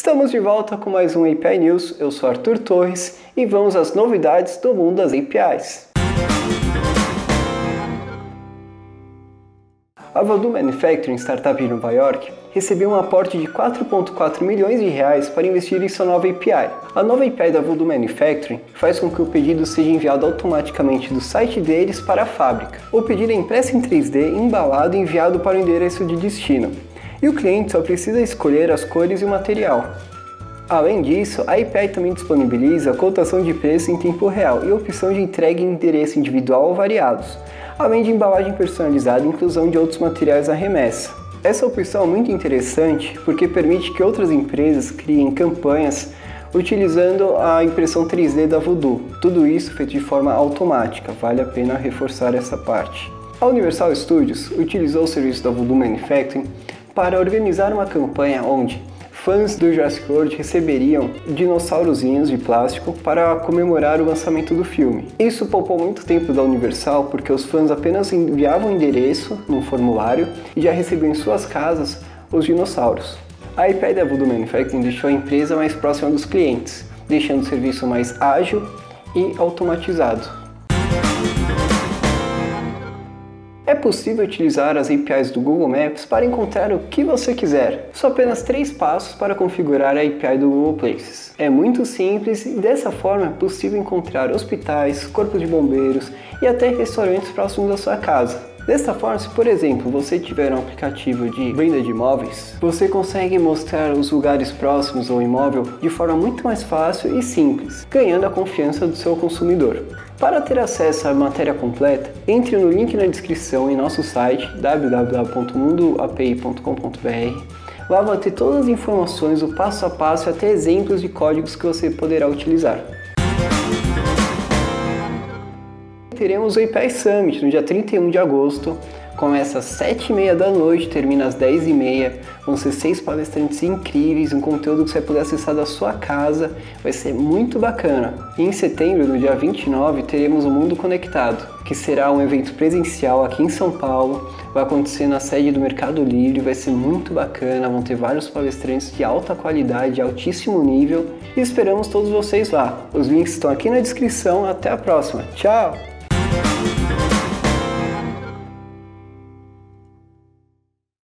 Estamos de volta com mais um API News, eu sou Arthur Torres e vamos às novidades do mundo das APIs. A Voodoo Manufacturing, startup de Nova York, recebeu um aporte de 4,4 milhões de reais para investir em sua nova API. A nova API da Voodoo Manufacturing faz com que o pedido seja enviado automaticamente do site deles para a fábrica. O pedido é impresso em 3D, embalado e enviado para o endereço de destino. E o cliente só precisa escolher as cores e o material. Além disso, a API também disponibiliza cotação de preço em tempo real e opção de entrega em endereço individual ou variados, além de embalagem personalizada e inclusão de outros materiais na remessa. Essa opção é muito interessante porque permite que outras empresas criem campanhas utilizando a impressão 3D da Voodoo. Tudo isso feito de forma automática, vale a pena reforçar essa parte. A Universal Studios utilizou o serviço da Voodoo Manufacturing para organizar uma campanha onde fãs do Jurassic World receberiam dinossaurozinhos de plástico para comemorar o lançamento do filme. Isso poupou muito tempo da Universal porque os fãs apenas enviavam o endereço num formulário e já recebiam em suas casas os dinossauros. A API da Voodoo Manufacturing deixou a empresa mais próxima dos clientes, deixando o serviço mais ágil e automatizado. É possível utilizar as APIs do Google Maps para encontrar o que você quiser. São apenas 3 passos para configurar a API do Google Places. É muito simples e dessa forma é possível encontrar hospitais, corpos de bombeiros e até restaurantes próximos da sua casa. Dessa forma, se por exemplo você tiver um aplicativo de venda de imóveis, você consegue mostrar os lugares próximos ao imóvel de forma muito mais fácil e simples, ganhando a confiança do seu consumidor. Para ter acesso à matéria completa, entre no link na descrição em nosso site www.mundoapi.com.br. Lá vai ter todas as informações, o passo a passo e até exemplos de códigos que você poderá utilizar. Teremos o API Summit no dia 31 de agosto, começa às 7h30 da noite, termina às 10h30, vão ser 6 palestrantes incríveis, um conteúdo que você vai poder acessar da sua casa, vai ser muito bacana. E em setembro, no dia 29, teremos o Mundo Conectado, que será um evento presencial aqui em São Paulo, vai acontecer na sede do Mercado Livre, vai ser muito bacana, vão ter vários palestrantes de alta qualidade, de altíssimo nível, e esperamos todos vocês lá. Os links estão aqui na descrição, até a próxima, tchau!